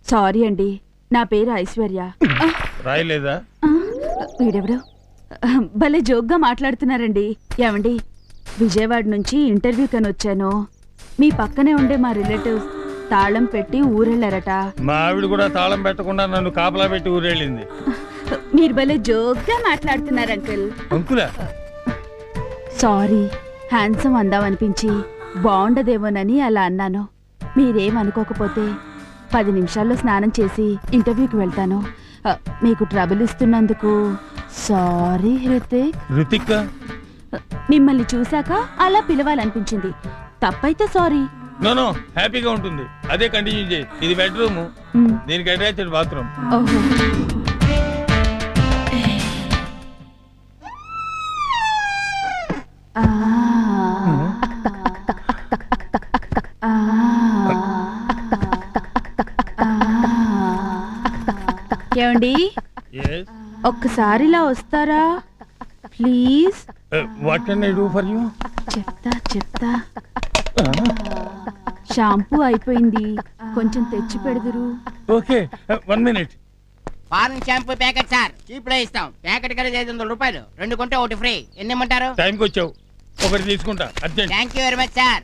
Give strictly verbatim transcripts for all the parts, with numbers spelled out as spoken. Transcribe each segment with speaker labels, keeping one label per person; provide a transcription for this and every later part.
Speaker 1: Sorry అండి, నా పేరు ఐశ్వర్య.
Speaker 2: రాయలేదా?
Speaker 1: వీడెవడు భలే జోక్గా మాట్లాడుతున్నారండి. ఏమండి, విజయవాడ నుంచి ఇంటర్వ్యూ కని వచ్చాను. మీ పక్కనే ఉండే మా రిలేటివ్స్ తాళం పెట్టి ఊరెళ్ళారట.
Speaker 2: మా ఆవిడ కూడా తాళం పెట్టకుండా నన్ను కాపలా పెట్టి ఊరెళ్ళింది.
Speaker 1: మీరు భలే జోక్గా మాట్లాడుతున్నారు అంకుల్.
Speaker 2: అంకులా?
Speaker 1: సారీ, హ్యాండ్సమ్ అందామనిపించి బాగుండదేమోనని అలా అన్నాను. మీరేమనుకోకపోతే పది నిమిషాల్లో స్నానం చేసి ఇంటర్వ్యూకి వెళ్తాను. మీకు ట్రబుల్ ఇస్తున్నందుకు సారీ. హృతిక్
Speaker 2: హృతిక్
Speaker 1: మిమ్మల్ని చూశాక అలా పిలవాలనిపించింది. తప్పైతే సారీ.
Speaker 2: నో నో, హ్యాపీగా ఉంటుంది. అదే కంటిన్యూ చేయి. ఇది బెడ్రూమ్, దీనికి అటాచ్డ్ బాత్రూమ్.
Speaker 1: ఓహో. ఏమండి, ఒక్కసారిలా వస్తారా please?
Speaker 2: What can I do for you?
Speaker 1: చెప్తా చెప్తా. షాంపూ అయిపోయింది, కొంచెం తెచ్చి పెడదురు.
Speaker 2: Okay, one minute.
Speaker 3: Foreign shampoo packet sir, cheap లో ఇస్తాం. ప్యాకెట్ కలిసి ఐదు వందల రూపాయలు, రెండు కొంటే ఒకటి ఫ్రీ. ఎన్ని ఇమ్మంటారు?
Speaker 2: టైంకి వచ్చావు, ఒకటి తీసుకుంటా. Urgent.
Speaker 3: Thank you very much sir.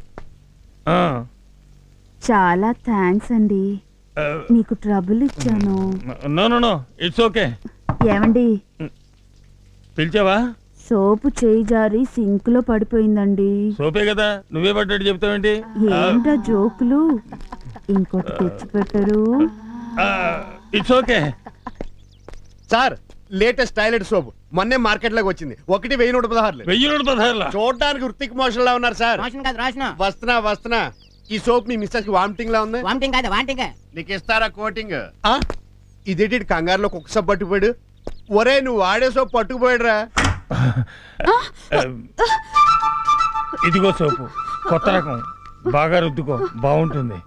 Speaker 1: చాలా థ్యాంక్స్ అండి, మీకు ట్రబుల్ ఇచ్చాను.
Speaker 2: No no no, it's okay.
Speaker 1: ఏమండి,
Speaker 2: పిలిచావా?
Speaker 1: సోపు చేయి జారి సింక్ లో పడిపోయిందండి.
Speaker 2: సోపే కదా, నువ్వే పడ్డాడు చెప్తావేంటి?
Speaker 1: ఏంటా జోకులు? ఇంకోటి తెచ్చి పెట్టరు.
Speaker 2: It's okay
Speaker 4: sir. Latest toilet soap మొన్నే మార్కెట్ లోకి వచ్చింది. ఒకటి వెయ్యి నూట పదహారులు.
Speaker 2: వెయ్యి నూట పదహారులా?
Speaker 4: చూడడానికి వృత్తికి మోషన్ లా ఉన్నారు సార్. వస్తున్నా వస్తున్నా. ఈ సోప్ మీ మిస్సెస్ కి వామిటింగ్ లా ఉంది.
Speaker 3: వామిటింగ్ కాదు, వామిటింగ్.
Speaker 4: నీకు ఇస్తారా కోటింగ్? ఇదేంటి కంగారులో కుక్క సోప్ పట్టుకుపోయాడు? ఒరే, నువ్వు వాడే సోప్ పట్టుకుపోయాడు రా.
Speaker 2: ఇదిగో సోపు, కొత్త రకం, బాగా రుద్దుకో, బాగుంటుంది.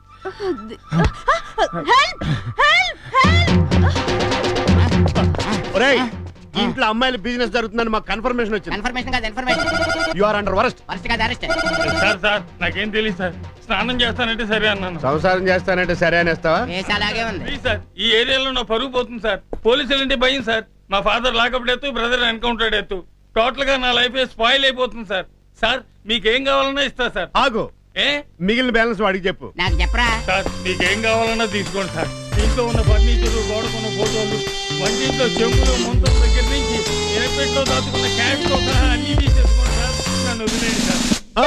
Speaker 4: ఒరేయ్, ఇంట్లో అమ్మాయిల బిజినెస్ జరుగుతుందని మాకు కన్ఫర్మేషన్ వచ్చింది.
Speaker 3: కన్ఫర్మేషన్ కాదు, information.
Speaker 4: You are under arrest.
Speaker 3: Arrest కాదు, అరెస్ట్.
Speaker 2: సార్ సార్ నాకేం తెలియదు సార్. స్నానం చేస్తానంటే సరే అన్నాను.
Speaker 4: సంసారం చేస్తానంటే సరే అనేస్తావా?
Speaker 3: అలాగే ఉంది
Speaker 2: సార్. ఈ ఏరియాలో నా పరుగు పోతుంది సార్. పోలీసులు అంటే భయం సార్. మా ఫాదర్ లాకప్ ఎత్తు, బ్రదర్ ఎన్కౌంటర్ ఎత్తు. టోటల్ గా నా లైఫ్ స్పాయిల్ అయిపోతుంది సార్. సార్ మీకేం కావాలన్నా ఇస్తా సార్.
Speaker 4: ఆగు,
Speaker 2: ఏ
Speaker 4: మిగిలిన బ్యాలెన్స్ వాడికి చెప్పు.
Speaker 3: నాకు చెప్పరా
Speaker 2: సార్? మీకేం కావాలన్నా తీసుకోండి సార్. ఇంట్లో ఉన్న ఫర్నిచర్, గోడకున్న ఫోటోలు, వంటింట్లో చెంబులు, ముంతల దగ్గర నుంచి ఎయిర్పెట్లో దాచుకున్న క్యాష్ తో సహా అన్ని తీసేసుకోండి సార్. నన్ను వదిలేయండి సార్.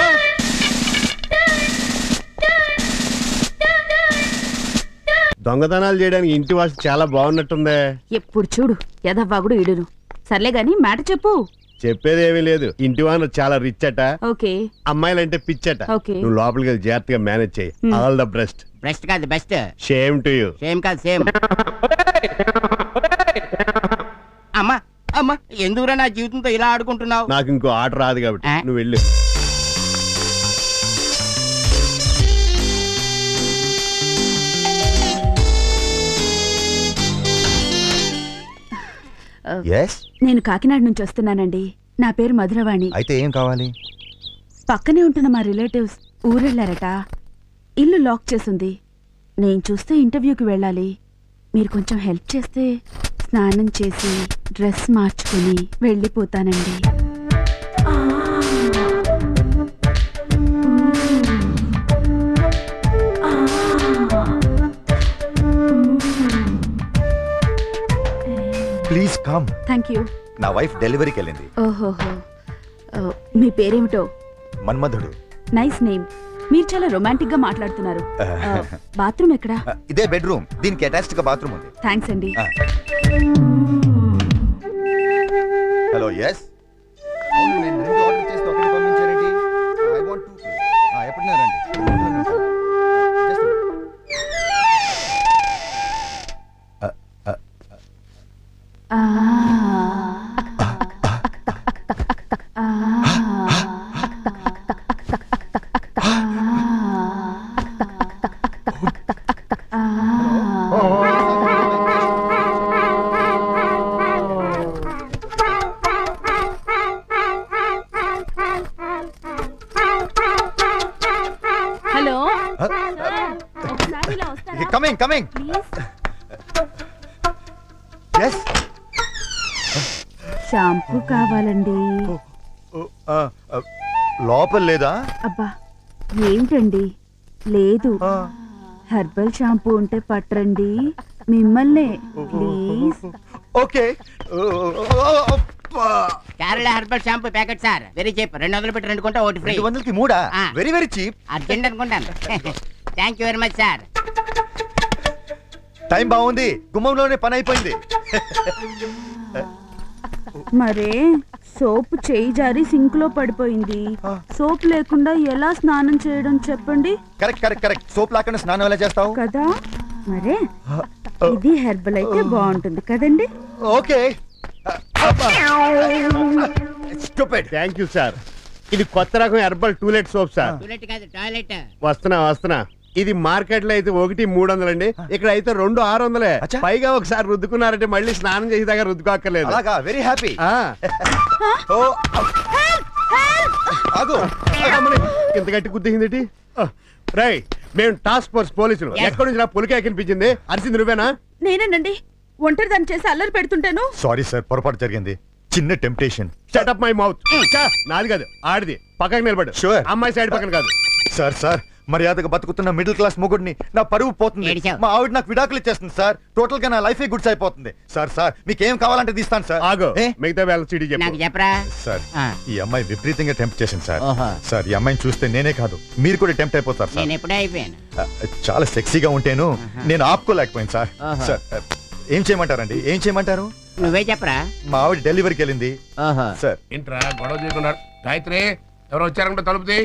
Speaker 4: దొంగతనాలు చేయడానికి ఇంటి వాస చాలా బాగున్నట్టుందే.
Speaker 1: ఎప్పుడు చూడు ఎదవ్వాగుడు ఇడును. సర్లే గాని మ్యాట చెప్పు.
Speaker 4: చెప్పేదేమీ లేదు. ఇంటి వాన చాలా రిచ్ అట.
Speaker 1: ఓకే.
Speaker 4: అమ్మాయిలంటే పిచ్చట. నువ్వు లోపలికి వెళ్ళి జాగ్రత్తగా మేనేజ్ చేయి. All the best.
Speaker 3: బెస్ట్ కాదు, best.
Speaker 4: Shame to you.
Speaker 3: Shame కాదు, సేమ్. అమ్మా అమ్మా, ఎందుకురా నా జీవితంతో ఇలా ఆడుకుంటున్నావు?
Speaker 4: నాకు ఇంకో ఆట రాదు కాబట్టి నువ్వు వెళ్ళు.
Speaker 1: నేను కాకినాడ నుంచి వస్తున్నానండి. నా పేరు మధురవాణి.
Speaker 5: అయితే ఏం కావాలి?
Speaker 1: పక్కనే ఉంటున్న మా రిలేటివ్స్ ఊరెళ్ళారట. ఇల్లు లాక్ చేసింది. నేను చూస్తే ఇంటర్వ్యూకి వెళ్ళాలి. మీరు కొంచెం హెల్ప్ చేస్తే స్నానం చేసి డ్రెస్ మార్చుకుని వెళ్ళిపోతానండి.
Speaker 5: Please come.
Speaker 1: Thank you.
Speaker 5: నా వైఫ్ డెలివరీకి వెళ్ళింది.
Speaker 1: ఓహోహో. మీ పేరేమిటో?
Speaker 5: మన్మధుడు.
Speaker 1: Nice name. మీరు చాలా రొమాంటిక్ గా మాట్లాడుతున్నారు. బాత్రూమ్ ఎక్కడా?
Speaker 5: ఇదే బెడ్రూమ్, దీనికి అటాచ్డ్ గా బాత్రూమ్ ఉంది.
Speaker 1: థ్యాంక్స్ అండి.
Speaker 5: హలో. ఎస్. అవును, నేను రెండు ఆర్డర్ చేస్తే ఒకటి పంపించారండి. I want to. ఎప్పుడున్నారండి?
Speaker 1: Hello.
Speaker 5: Coming coming yes
Speaker 1: shampoo కావాలండి.
Speaker 5: లోపల లేదా?
Speaker 1: అబ్బా ఏంటండి లేదు. హెర్బల్ షాంపూ ఉంటే పట్టరండి మిమ్మల్నే please.
Speaker 5: Okay
Speaker 3: Kerala herbal shampoo packet sir, very cheap. రెండు వందలు పెట్టి రెండు కొంటే ఒకటి ఫ్రీ.
Speaker 5: రెండు వందలకి మూడా?
Speaker 3: ఆ.
Speaker 5: Very very cheap.
Speaker 3: అర్జెంట్ అనుకుంటాను. Thank you very much sir.
Speaker 5: Time బాగుంది, గుమ్మంలోనే పని అయిపోయింది.
Speaker 1: మరే సోప్ చేయి జారి సింక్ లో పడిపోయింది. సోప్ లేకుండా ఎలా స్నానం చేయడం చెప్పండి.
Speaker 5: Correct correct correct. సోప్ లేకుండా స్నానం ఎలా చేస్తావు
Speaker 1: కదా మరే ఇది హెర్బల్ అయితే బాగుంటుంది కదండి.
Speaker 5: Okay stupid.
Speaker 4: Thank you sir. ఇది కొత్త రకం herbal to let soap sir.
Speaker 3: To let కాదు టాయిలెట్.
Speaker 4: వస్తున్నా వస్తున్నా. ఇది మార్కెట్ లో అయితే ఒకటి మూడు వందలండి, ఇక్కడ అయితే రెండు ఆరు వందలే.
Speaker 5: అచ్చా.
Speaker 4: పైగా ఒకసారి రుద్దుకున్నారంటే మళ్ళీ స్నానం చేసి దగ్గర రుద్దుకోక్కర్లేదు.
Speaker 5: అలాగా, వెరీ హ్యాపీ.
Speaker 4: ఆ.
Speaker 5: ఆగు.
Speaker 4: ఇంత గట్టి గుద్దింది. రై మేము టాస్క్ ఫోర్స్ పోలీసులు. ఎక్కడి నుంచి నా పులికే కనిపించింది? అరిసింది నువ్వేనా?
Speaker 1: నేనేనండి ఒంటరి దాన్ని చేసి అల్లరి పెడుతుంటాను.
Speaker 5: సారీ సార్, పొరపాటు జరిగింది. చిన్న temptation.
Speaker 4: Shut up my mouth. నాది కాదు ఆడిది. పక్కకి నిలబడు.
Speaker 5: Sure.
Speaker 4: అమ్మాయి సైడ్ పక్కన కాదు.
Speaker 5: సార్ సార్ మర్యాదగా బతుకుతున్న మిడిల్ క్లాస్ మొగుడిని నా పరువు పోతుంది.
Speaker 3: ఏడిచావు.
Speaker 5: మా ఆవిడ నాకు విడాకులు ఇచ్చేస్తుంది సార్. టోటల్ గా నా లైఫ్ గుడ్స్ అయిపోతుంది. సార్ సార్ మీకేం కావాలంటే తీస్తాను సార్.
Speaker 4: ఆగో
Speaker 5: ఏ?
Speaker 4: మిగతా వేళ చీటీ
Speaker 3: నాకు
Speaker 4: చెప్పు.
Speaker 3: చెప్పరా?
Speaker 5: సార్
Speaker 3: ఆ.
Speaker 5: ఈ అమ్మాయి విపరీతంగా టెంప్ట్ చేసింది సార్.
Speaker 3: ఓహో.
Speaker 5: సార్ ఈ అమ్మాయిని చూస్తే నేనే కాదు మీరు కూడా టెంప్ట్ అయిపోతారు సార్.
Speaker 3: నేను ఎప్పుడే అయిపోయాను.
Speaker 5: ఆ, చాలా సెక్సీగా ఉంటేను నేను ఆపుకోలేకపోయాను సార్.
Speaker 3: ఓహో.
Speaker 5: సార్ ఆ, ఏం చేయమంటారండి? ఏం చేయమంటారు?
Speaker 3: నువ్వే చెప్పరా?
Speaker 5: మా ఆవిడ డెలివరీకి వెళ్ళింది
Speaker 3: ఓహో.
Speaker 5: సార్.
Speaker 6: ఏంట్రా గొడవ చేయకున్నారు? గాయత్రి ఎవరో వచ్చారంటే తలుపుది.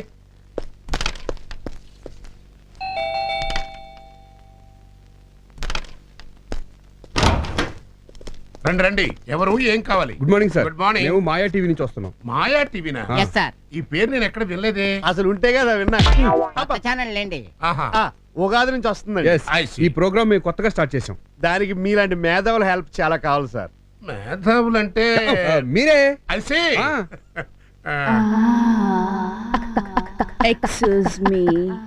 Speaker 6: రండి రండి. ఎవరు? ఏం కావాలి?
Speaker 7: Good morning sir.
Speaker 6: Good morning.
Speaker 7: మేము మాయా టీవీ నుంచి వస్తున్నాం.
Speaker 6: మాయా టీవీనా?
Speaker 3: Yes sir.
Speaker 6: ఈ పేరు నేను ఎక్కడ వినలేదే.
Speaker 4: అసలు ఉంటే కదా విన్నా.
Speaker 3: కొత్త ఛానల్ లేండి.
Speaker 6: ఆహా.
Speaker 4: ఆ, ఉగాది నుంచి వస్తుందండి.
Speaker 7: Yes,
Speaker 6: I see.
Speaker 7: ఈ ప్రోగ్రామ్ మేము కొత్తగా స్టార్ట్ చేసాం.
Speaker 4: దానికి మీలాంటి మేధావుల హెల్ప్ చాలా కావాలి సార్.
Speaker 6: మేధావులంటే
Speaker 7: ఆ, మీరే
Speaker 6: I see.
Speaker 7: ఆ.
Speaker 6: ఆ,
Speaker 1: ఎక్స్క్యూజ్ మీ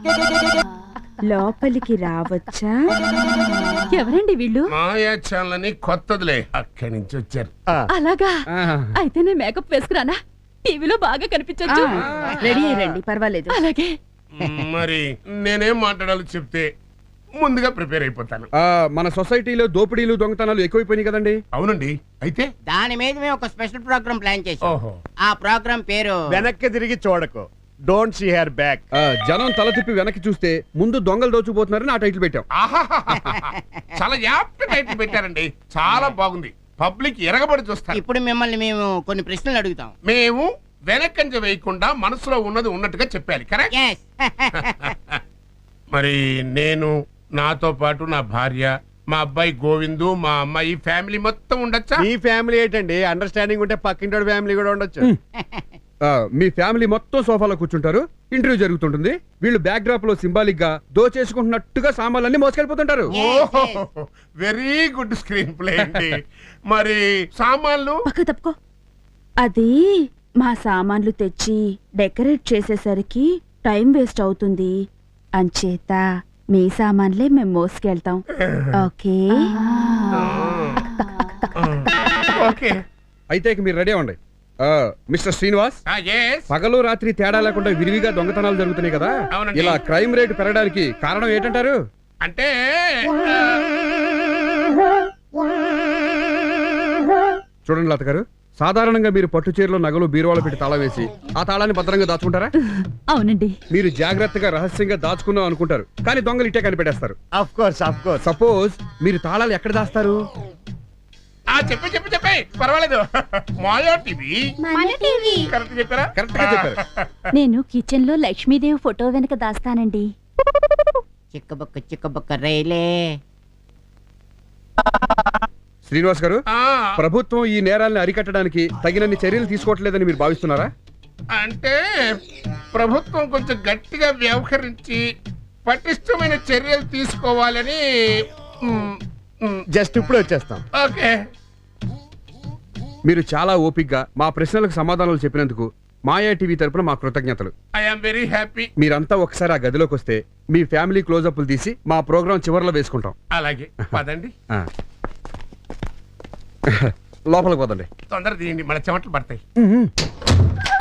Speaker 1: లోపలికి రావచ్చా? ఎవరండి వీళ్ళు?
Speaker 6: మాయా ఛానల్ అని కొత్తదిలే, అక్కడి నుంచి వచ్చారు.
Speaker 4: ఆ,
Speaker 1: అలాగా
Speaker 7: ఆ.
Speaker 1: అయితే నేను మేకప్ వేసుకురానా? టీవీలో బాగా కనిపించొచ్చు. రెడీ అయ్యండి పర్వాలేదు. అలాగే
Speaker 6: మరి నేనేం మాట్లాడాలో చెప్తే ముందుగా ప్రిపేర్ అయిపోతాను.
Speaker 7: ఆ, మన సొసైటీలో దోపిడీలు దొంగతనాలు ఎక్కువైపోయినాయి కదండి.
Speaker 6: అవునండి. అయితే
Speaker 3: దాని మీద మేము ఒక స్పెషల్ ప్రోగ్రామ్ ప్లాన్ చేసాం.
Speaker 6: ఓహో.
Speaker 3: ఆ ప్రోగ్రామ్ పేరు
Speaker 4: వెనక్కి తిరిగి చూడకు. Don't see her back.
Speaker 7: ఆ, జనం తల తిప్పి వెనక్కి చూస్తే ముందు దొంగలు దోచుకుపోతున్నారని ఆ టైటిల్ పెట్టాం.
Speaker 6: ఆహాహాహా. చాలా యాప్ట్ టైటిల్ పెట్టారండి. చాలా బాగుంది. పబ్లిక్ ఎరగబడి చూస్తారు.
Speaker 3: ఇప్పుడు మిమ్మల్ని మేము కొన్ని ప్రశ్నలు అడుగుతాం.
Speaker 6: మేము వెనకంజ వేయకుండా మనసులో ఉన్నది ఉన్నట్టుగా చెప్పాలి. కరెక్ట్?
Speaker 3: Yes.
Speaker 6: మరి నేను, నాతో పాటు నా భార్య, మా అబ్బాయి గోవిందు, మా అమ్మాయి ఫ్యామిలీ మొత్తం ఉండొచ్చా?
Speaker 4: మీ ఫ్యామిలీ ఏంటండి? అండర్స్టాండింగ్ ఉంటే పక్కింటి ఫ్యామిలీ కూడా ఉండొచ్చు.
Speaker 7: ఆ, మీ ఫ్యామిలీ మొత్తం సోఫాలో కూర్చుంటారు. ఇంటర్వ్యూ జరుగుతుంటుంది. వీళ్ళు బ్యాక్ డ్రాప్ లో సింబాలిక్ గా దోచేసుకుంటున్నట్టుగా సామాన్లన్నీ మోసుకెళ్ళిపోతుంటారు.
Speaker 3: Yes, yes.
Speaker 6: Very good screenplay అండి. మరి సామాన్లు
Speaker 1: పక్క తప్పుకో. అది మా సామాన్లు తెచ్చి డెకరేట్ చేసేసరికి టైం వేస్ట్ అవుతుంది. అంచేత మీ సామాన్లే మేము మోసుకెళ్తాం. Okay
Speaker 6: okay.
Speaker 7: అయితే ఇక మీరు రెడీ అవ్వండి. ఆ, మిస్టర్ శ్రీనివాస్,
Speaker 6: yes.
Speaker 7: పగలు రాత్రి తేడా లేకుండా విరివిగా దొంగతనాలు జరుగుతున్నాయి కదా.
Speaker 6: అవునండి.
Speaker 7: ఇలా క్రైమ్ రేట్ పెరగడానికి కారణం ఏంటంటారు?
Speaker 6: అంటే
Speaker 7: చూడండి లత గారు, సాధారణంగా మీరు పట్టు చీరలో నగలు బీరువాలో పెట్టి తాళం వేసి ఆ తాళాన్ని భద్రంగా దాచుకుంటారా?
Speaker 1: అవునండి.
Speaker 7: మీరు జాగ్రత్తగా రహస్యంగా దాచుకుందాం అనుకుంటారు, కానీ దొంగలు ఇట్టే కనిపెట్టేస్తారు.
Speaker 4: Of course of course.
Speaker 7: Suppose మీరు తాళాలు ఎక్కడ దాస్తారు?
Speaker 6: ఆ చెప్పి చెప్పి చెప్పి పర్వాలేదు. మాయా టీవీ కరెక్ట్ చెప్పారా?
Speaker 7: కరెక్ట్ గా చెప్పారు.
Speaker 1: నేను కిచెన్ లో లక్ష్మీదేవి ఫోటో వెనక దాస్తానండి.
Speaker 3: చిక్కబొక్క చిక్కబొక్క రైలే.
Speaker 7: శ్రీనివాస్ గారు,
Speaker 6: ఆ,
Speaker 7: ప్రభుత్వం ఈ నేరాలను అరికట్టడానికి తగినన్ని చర్యలు తీసుకోవట్లేదని మీరు భావిస్తున్నారా?
Speaker 6: అంటే ప్రభుత్వం కొంచెం గట్టిగా వ్యవహరించి పటిష్టమైన చర్యలు తీసుకోవాలని. మ్, మ్,
Speaker 4: జస్ట్ ఇప్పుడు వచ్చేస్తాం.
Speaker 6: ఓకే.
Speaker 7: మీరు చాలా ఓపిగ్గా మా ప్రశ్నలకు సమాధానాలు చెప్పినందుకు మాయా టీవీ తరపున మా కృతజ్ఞతలు.
Speaker 6: I'm very happy.
Speaker 7: మీరంతా ఒకసారి ఆ గదిలోకి వస్తే మీ ఫ్యామిలీ క్లోజప్లు తీసి మా ప్రోగ్రాం చివరిలో వేసుకుంటాం.
Speaker 6: అలాగే పదండి.
Speaker 7: ఆ. లోపలికి పోదండి.
Speaker 6: తొందర తీయండి, మన చెమటలు పడతాయి.